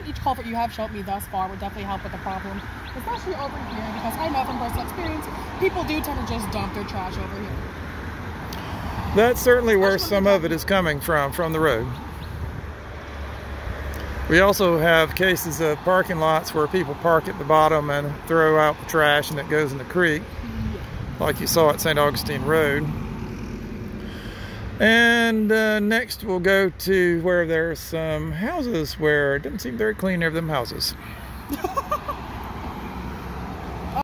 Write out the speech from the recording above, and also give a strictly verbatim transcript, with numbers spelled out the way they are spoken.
each culvert you have showed me thus far would definitely help with the problem, especially over here, because I know from personal experience, people do tend to just dump their trash over here. That's certainly where some of it is coming from, from the road. We also have cases of parking lots where people park at the bottom and throw out the trash and it goes in the creek, like you saw at Saint Augustine Road. And uh, next we'll go to where there's some houses where it doesn't seem very clean over them houses.